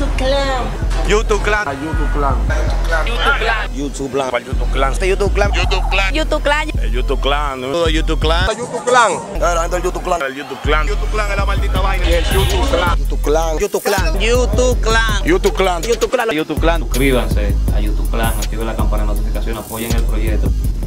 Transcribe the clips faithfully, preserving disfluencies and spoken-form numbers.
YouTube Clan. YouTube Clan. YouTube Clan. YouTube Clan. YouTube Clan. Para YouTube Clan. YouTube Clan. YouTube Clan. YouTube Clan. El YouTube Clan. Todo YouTube Clan. YouTube Clan. La gente del YouTube Clan. El YouTube Clan. YouTube Clan es la maldita vaina. Y el YouTube Clan. YouTube Clan. YouTube Clan. YouTube Clan. YouTube Clan. YouTube Clan. YouTube Clan. Suscríbanse a YouTube Clan, activen la campana de notificación, apoyen el proyecto.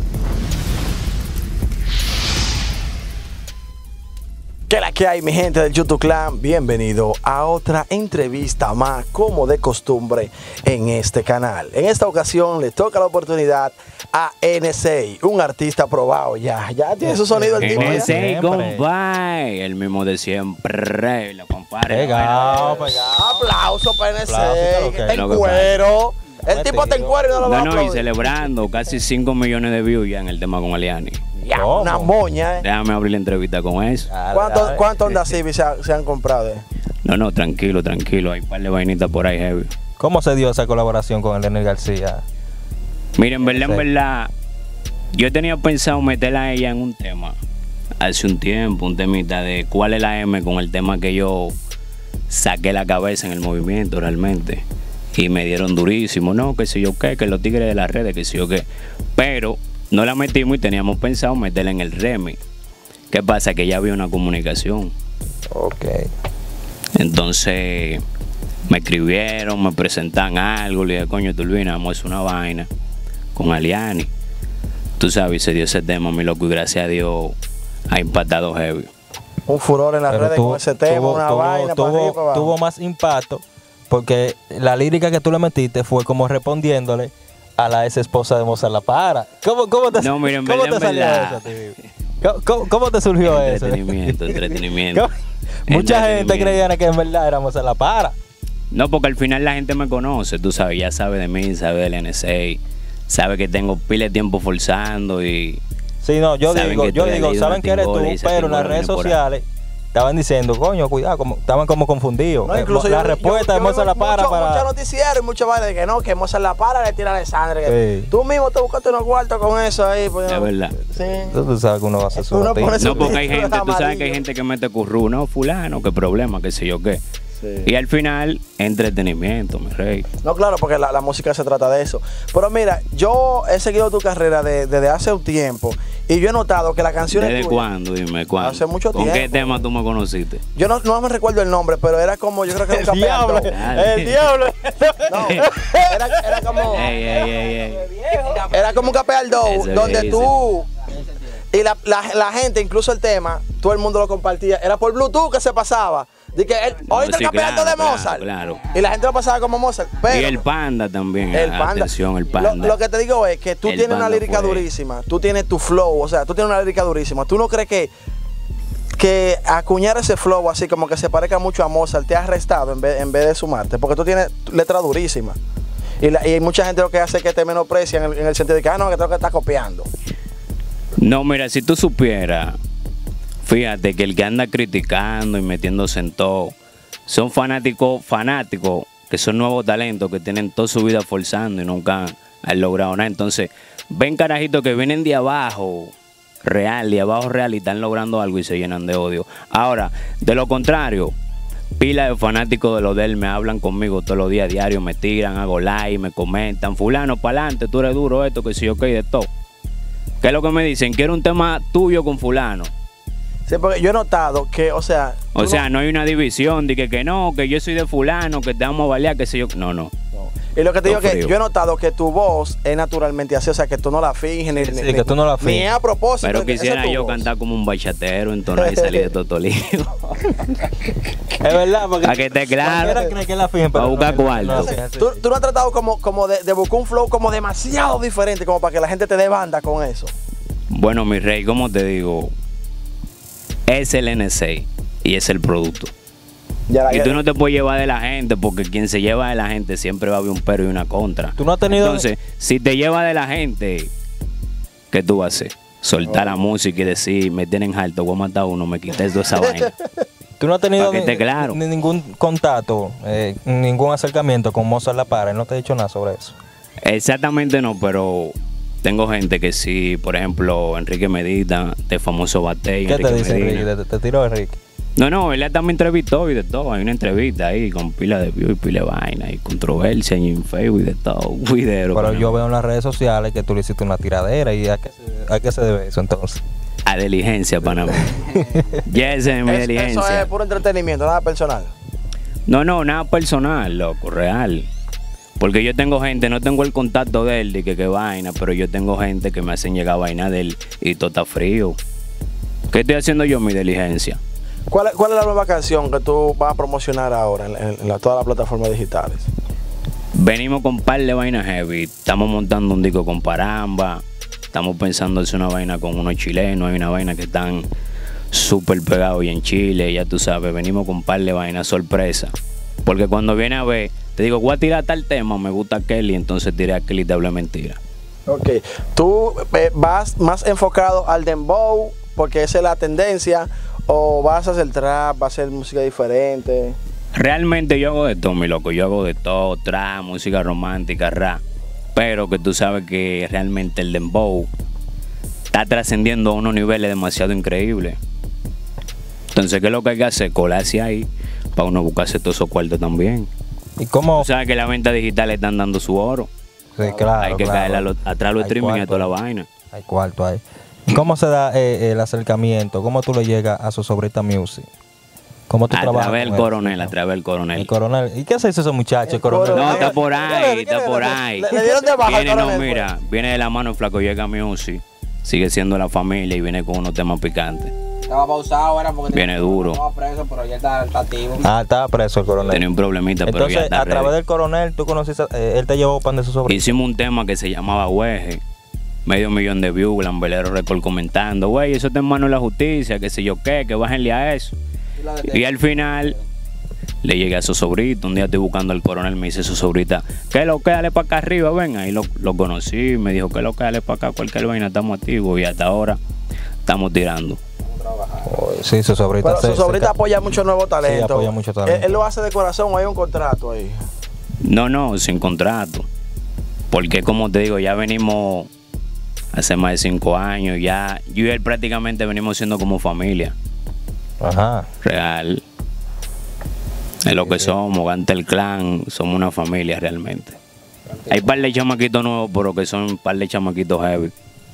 ¿Qué la que hay, mi gente del YouTube Clan? Bienvenido a otra entrevista más, como de costumbre, en este canal. En esta ocasión le toca la oportunidad a N seis, un artista probado ya. Ya tiene su sonido el tipo. N ¿ya? seis, compadre, el mismo de siempre, lo compadre. Pegado, pegado. Aplauso para N seis. Aplauso, Está en lo que cuero. El tipo está en cuero y no lo va a No, no, y aplaudir. celebrando casi cinco millones de views ya en el tema con Aliani. Ya, una moña, ¿eh? Déjame abrir la entrevista con eso. ¿Cuántos cuánto Honda Civic se, ha- se han comprado? Eh? No, no, tranquilo, tranquilo, hay un par de vainitas por ahí heavy. ¿Cómo se dio esa colaboración con Leonel García? Miren, en verdad, en verdad, yo tenía pensado meterla a ella en un tema hace un tiempo, un temita de cuál es la M con el tema que yo saqué la cabeza en el movimiento realmente. Y me dieron durísimo, no, que sé yo qué, que los tigres de las redes, que sé yo qué. Pero no la metimos y teníamos pensado meterla en el remix. ¿Qué pasa? Que ya había una comunicación. Ok. Entonces me escribieron, me presentan algo, le dije, coño, Turbina, vamos a hacer una vaina con Aliani. Tú sabes, se dio ese tema, mi loco, y gracias a Dios ha impactado heavy. Un furor en las Pero redes tuvo- con ese tema, tuvo- una tuvo- vaina para tuvo- arriba, para abajo. tuvo más impacto porque la lírica que tú le metiste fue como respondiéndole a la ex esposa de Mozart La Para. ¿Cómo, cómo te, No, miren, en ¿cómo verdad, te en salió verdad. eso, tío? ¿Cómo, cómo, cómo te surgió eso? Entretenimiento, entretenimiento. ¿Cómo? Mucha gente Entretenimiento. creía que en verdad era Mozart La Para. No, porque al final la gente me conoce, tú sabes, ya sabe de mí, sabe del N seis, sabe que tengo pila de tiempo forzando y... Sí, no, yo Saben digo, que yo tú le digo, has saben leído que eres tú, una tingola y esa pero en las tingola redes viene por ahí. sociales estaban diciendo, coño, cuidado, como, estaban como confundidos. No, Eh, incluso la yo- respuesta yo- de yo Mozart veo La Para mucho- para... Muchas noticiarios y muchas vainas de que no, que Mozart La Para le tira a Alessandra. que Sí. Tú mismo te buscaste unos cuartos con eso ahí. Pues, Es verdad. Sí. Tú sabes que uno va a hacer su Uno noticia. pone su- No, porque hay Eso es gente, tú sabes que hay amarillo. gente que mete curru, no, fulano, qué problema, qué sé yo qué. Sí. Y al final, entretenimiento, mi rey. No, claro, porque la, la música se trata de eso. Pero mira, yo he seguido tu carrera de- desde hace un tiempo y yo he notado que la canción ¿Desde cuándo? Dime, ¿cuándo? Hace mucho ¿Con qué tiempo. tema tú me conociste? Yo no, no me recuerdo el nombre, pero era como, yo creo que era un El diablo, campeón. el diablo. No, era, era como. Ey, ey, ey, ey. Era como un capeal dos, Ese donde ese. tú y la, la, la gente, incluso el tema, todo el mundo lo compartía. Era por Bluetooth que se pasaba. De que el, oíste sí, el capeal claro, de claro, Mozart. claro. Y la gente lo pasaba como Mozart. Pero Y el panda también, el ah, panda. atención, el Lo, panda. lo que te digo es que tú El tienes una panda lírica fue- durísima. Tú tienes tu flow, o sea, tú tienes una lírica durísima. ¿Tú no crees que que acuñar ese flow así como que se parezca mucho a Mozart te ha arrestado en vez, en vez de sumarte? Porque tú tienes letra durísima. Y, la- y hay mucha gente lo que hace es que te menosprecia en el, en el sentido de que, ah, no, que tengo que estar copiando. No, mira, si tú supieras, fíjate que el que anda criticando y metiéndose en todo, son fanáticos, fanáticos, que son nuevos talentos, que tienen toda su vida forzando y nunca han logrado nada. Entonces, ven carajitos que vienen de abajo, real, de abajo real, y están logrando algo y se llenan de odio. Ahora, de lo contrario, pila de fanáticos de lo de él me hablan conmigo todos los días diarios, me tiran, hago like, me comentan, fulano, para adelante, tú eres duro, esto, que sí, ok, de todo. ¿Qué es lo que me dicen? Quiero un tema tuyo con fulano. Sí, porque yo he notado que, o sea... O tú sea, no hay una división de que, que no, que yo soy de fulano, que te vamos a balear, que sé yo. No, no. Y lo que te digo Todo que frío. yo he notado que tu voz es naturalmente así, o sea, que tú no la finges, ni, Sí, ni- sí, que tú no la ni finges. es a propósito. Pero que esa quisiera es tu yo voz. cantar como un bachatero, entonces y salir de Totolío. Es verdad, porque Para que esté claro. cualquiera cree que la fijen, Pa' pero buscar no, no, cuarto. no, Entonces, no, sí, tú, sí. tú no has tratado como, como de, de buscar un flow como demasiado diferente, como para que la gente te dé banda con eso. Bueno, mi rey, como te digo, es el N seis y es el producto. Ya la- Y tú no te puedes llevar de la gente, porque quien se lleva de la gente siempre va a haber un pero y una contra. Tú no has tenido... Entonces, si te lleva de la gente, ¿qué tú vas a hacer? Soltar la música y decir, me tienen alto, voy a matar a uno, me quité toda esa vaina. Tú no has tenido Pa' que ni, esté claro. ni ningún contacto, eh, ningún acercamiento con Mozart La Para. Él no te ha dicho nada sobre eso. Exactamente no, pero tengo gente que sí, por ejemplo, Enrique Medita, de famoso Batey, ¿Qué te Enrique dice Medina. Enrique? Te, te tiró Enrique. No, no, él también entrevistó y de todo. Hay una entrevista ahí con pila de views y pila de vaina y controversia y en Facebook y de todo. Un video. Pero yo veo en las redes sociales que tú le hiciste una tiradera. ¿Y a qué se, a qué se debe eso entonces? A diligencia, para mí. Ya esa es mi Es- diligencia. Eso es puro entretenimiento, nada personal. No, no, nada personal, loco, real. Porque yo tengo gente, no tengo el contacto de él, de que qué vaina, pero yo tengo gente que me hacen llegar vaina de él y todo está frío. ¿Qué estoy haciendo yo? Mi diligencia. ¿Cuál, es- ¿Cuál es la nueva canción que tú vas a promocionar ahora en, en- en la- todas las plataformas digitales? Venimos con un par de vainas heavy. Estamos montando un disco con Paramba. Estamos pensando hacer una vaina con unos chilenos. Hay una vaina que están súper pegados y en Chile. Ya tú sabes, venimos con un par de vainas sorpresa. Porque cuando viene a ver, te digo, voy a tirar tal tema, me gusta Kelly, entonces tiré a Kelly y te hablé mentira. Ok. ¿Tú eh, vas más enfocado al dembow porque esa es la tendencia? ¿O vas a hacer trap, vas a hacer música diferente? Realmente yo hago de todo, mi loco. Yo hago de todo, trap, música romántica, rap. Pero que tú sabes que realmente el dembow está trascendiendo a unos niveles demasiado increíbles. Entonces, ¿qué es lo que hay que hacer? Colarse ahí para uno buscarse todos esos cuartos también. ¿Y cómo? Tú sabes que las ventas digitales están dando su oro. Sí, claro, hay que claro. caer a lo- atrás de los Hay streaming y a cuarto. toda la vaina. Hay cuarto ahí. ¿Y cómo se da eh, el acercamiento? ¿Cómo tú le llegas a su sobrita Music? ¿Cómo tú A trabajas través con del él? coronel, a través del coronel. El coronel. ¿Y qué hace ese muchacho, el coronel? coronel. No, está por ¿Qué ahí, le- qué está le- por le- ahí. le- le dieron de baja al Viene, no, coronel, pues. mira, viene de la mano el flaco llega Music. Sigue siendo la familia y viene con unos temas picantes. Estaba pausado ahora porque Viene duro. estaba preso, pero ya está, está activo. Ah, estaba preso el coronel. Tenía un problemita, pero ya Entonces, está a través ready. del coronel, tú conociste, eh, él te llevó pan de su sobrino. Hicimos un tema que se llamaba Hueje. Medio millón de views, Lambelero Record comentando, güey, eso está en manos de la justicia, que sé yo qué, que bájenle a eso. Y al final le llegué a su sobrito, un día estoy buscando al coronel, me dice su sobrita, ¿qué lo que dale para acá arriba? Ven, ahí lo, lo conocí, me dijo, ¿qué lo que dale para acá? Cualquier vaina, estamos activos y hasta ahora estamos tirando. Oh, sí, su sobrita. Pero se- su se sobrita ca- apoya mucho nuevo talento. apoya mucho talento. Él, él lo hace de corazón o hay un contrato ahí. No, no, sin contrato. Porque como te digo, ya venimos hace más de cinco años, ya yo y él prácticamente venimos siendo como familia. Ajá. Real. Es lo que somos, Gante el Clan, somos una familia realmente. Hay un par de chamaquitos nuevos, pero que son un par de chamaquitos heavy.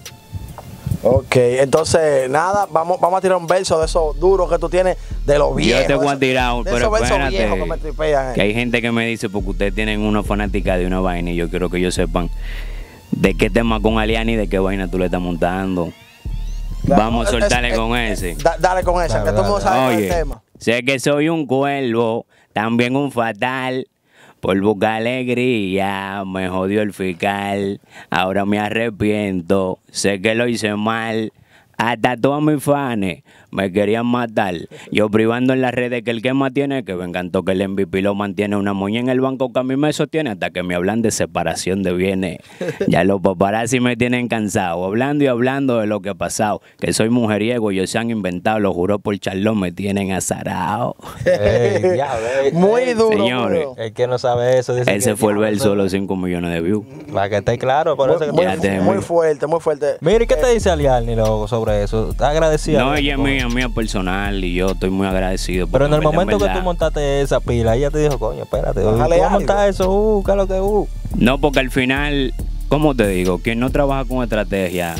Ok, entonces nada, vamos, vamos a tirar un verso de esos duros que tú tienes, de los viejos. Yo te voy a esos- tirar, de pero esos versos espérate, viejos que me tripean. que hay gente que me dice, porque ustedes tienen una fanática de una vaina y yo quiero que ellos sepan de qué tema con Aliani y de qué vaina tú le estás montando. Claro, Vamos a es- soltarle es- con es- ese. da- dale con esa, Dale, que todo el mundo dale. sabe Oye, el tema. sé que soy un cuervo, también un fatal. Por buscar alegría me jodió el fiscal. Ahora me arrepiento, sé que lo hice mal. Hasta todos mis fans me querían matar. Yo privando en las redes que el que más tiene, que me encantó que el M V P lo mantiene. Una moña en el banco que a mí me sostiene hasta que me hablan de separación de bienes. Ya los paparazzi me tienen cansado, hablando y hablando de lo que ha pasado. Que soy mujeriego, ellos se han inventado, lo juro por Charlón, me tienen azarado. Ey, diablo, ey, Muy ey. duro. señores. muy duro. El que no sabe eso dice Ese que- fue el verso de los cinco millones de views. Para que esté claro, por eso que Muy, Ya muy- te- muy fuerte, muy fuerte. Mire, ¿qué te dice Aliani loco, sobre eso? ¿Estás agradecido? No, ella es mía, mía personal y yo estoy muy agradecido. Pero en porque el verdad, momento que verdad- tú montaste esa pila, ella te dijo, coño, espérate, tú Bájale vas a algo. montar eso, uh, ¿qué es lo que uh? No, porque al final, ¿cómo te digo? Quien no trabaja con estrategia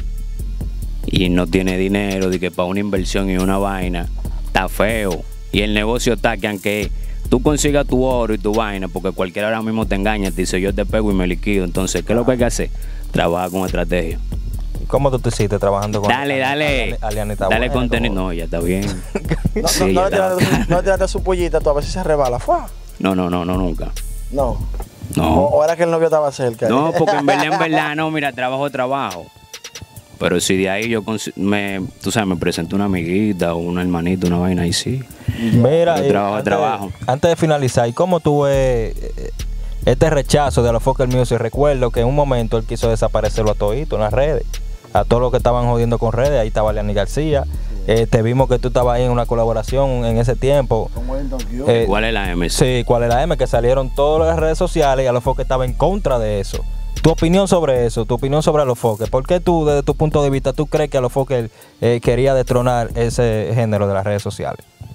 y no tiene dinero de que para una inversión y una vaina, está feo. Y el negocio está que aunque tú consigas tu oro y tu vaina, porque cualquiera ahora mismo te engaña, te dice yo te pego y me liquido. Entonces, ¿qué es lo que hay que hacer? Trabajar con estrategia. ¿Cómo tú te hiciste trabajando con Dale, dale, Aliani- Aliani está dale bueno, contenido. como- No, ya está bien. No, Sí, no, ya no, le está tiraste, bacano. no le tiraste su pollita tú a ver si se rebala. ¿Fua? No, no, no, no, nunca. No. No. O, o era que el novio estaba cerca. No, porque en verdad, en verdad, no, mira, trabajo, trabajo. Pero si de ahí yo, cons- me, tú sabes, me presento una amiguita o una hermanita, una vaina, ahí sí. Mira, Pero eh, trabajo, antes, trabajo. antes de finalizar, ¿y cómo tú ves eh, este rechazo de los Fokker Music? Recuerdo que en un momento él quiso desaparecerlo a todito en las redes, a todos los que estaban jodiendo con redes. Ahí estaba Aliani García. Eh, te vimos que tú estabas ahí en una colaboración en ese tiempo. Eh, ¿Cuál es la M C? Sí, ¿cuál es la M? Que salieron todas las redes sociales y a los Fokker estaba en contra de eso. Tu opinión sobre eso, tu opinión sobre a los Fokker. ¿Por qué tú, desde tu punto de vista, tú crees que a los Fokker eh, quería destronar ese género de las redes sociales?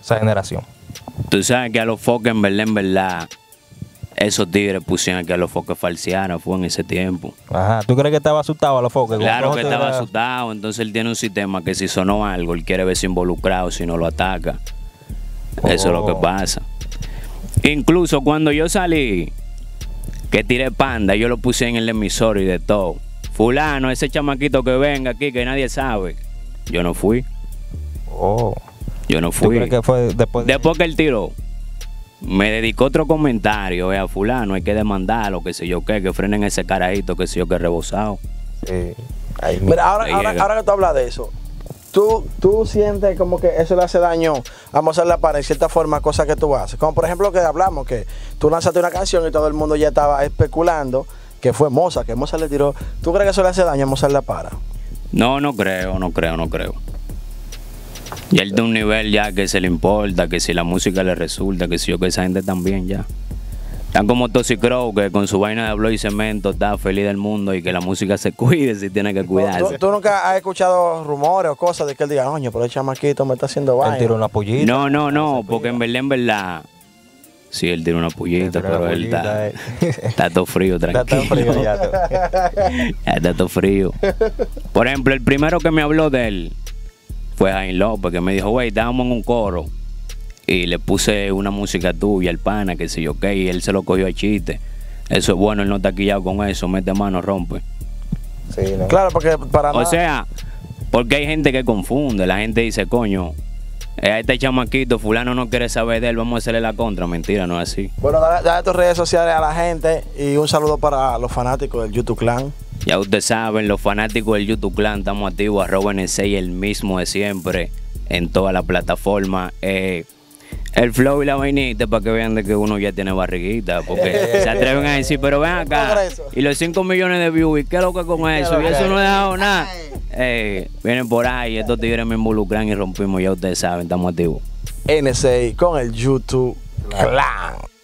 esa generación. Tú sabes que a los foques, en verdad, en verdad, esos tigres pusieron que a los foques falsearan, fue en ese tiempo. Ajá, ¿tú crees que estaba asustado a los foques? Claro que Como estaba era- asustado, entonces él tiene un sistema que si sonó algo, él quiere verse involucrado si no lo ataca. Eso es lo que Oh. pasa. Incluso cuando yo salí, que tiré panda, yo lo puse en el emisor y de todo. Fulano, ese chamaquito que venga aquí, que nadie sabe. Yo no fui, Oh. yo no ¿Tú fui. crees que fue después de... Después que él tiró, me dedicó otro comentario, eh, a fulano, hay que demandarlo, que sé yo qué, que frenen ese carajito, que sé yo qué rebosado. Sí. Ahí Mira, ahora, Ahí ahora, llega. ahora que tú hablas de eso, ¿tú, tú sientes como que eso le hace daño a Mozart La Para en cierta forma, cosas que tú haces. Como por ejemplo que hablamos, que tú lanzaste una canción y todo el mundo ya estaba especulando que fue Mozart, que Mozart le tiró. ¿Tú crees que eso le hace daño a Mozart La Para? No, no creo, no creo, no creo. Y él de un nivel ya que se le importa, que si la música le resulta, que si yo que esa gente también ya. Están como Toxic Crow, que con su vaina de blog y cemento está feliz del mundo y que la música se cuide si tiene que ¿Tú, cuidarse. tú nunca has escuchado rumores o cosas de que él diga, coño, pero el chamaquito me está haciendo él vaina? tiró una pollita. No, no, no, porque en verdad, en verdad, sí, él tiene una pullita, Él tiró una pero él pollita, está, eh. está todo frío, Está tranquilo. tan frío ya. tú. Ya está todo frío. Por ejemplo, el primero que me habló de él fue Jaime López, que me dijo, güey, estábamos en un coro y le puse una música tuya, el pana, que sé yo qué, y él se lo cogió a chiste. Eso es bueno, él no está quillado con eso, mete mano, rompe. Sí, ¿no? Claro, porque para O nada. sea, porque hay gente que confunde, la gente dice, coño, eh, a este chamaquito, fulano no quiere saber de él, vamos a hacerle la contra. Mentira, no es así. Bueno, dale, dale tus redes sociales a la gente y un saludo para los fanáticos del YouTube Clan. Ya ustedes saben, los fanáticos del YouTube Clan, estamos activos, arroba N seis, el mismo de siempre, en toda la plataforma. Eh, el flow y la vainita para que vean de que uno ya tiene barriguita, porque se atreven a decir, pero ven acá, Progreso. y los cinco millones de views, ¿y qué es lo que con eso? Y eso no he dejado nada. Eh, vienen por ahí, estos tigres me involucran y rompimos, ya ustedes saben, estamos activos. N seis con el YouTube Clan.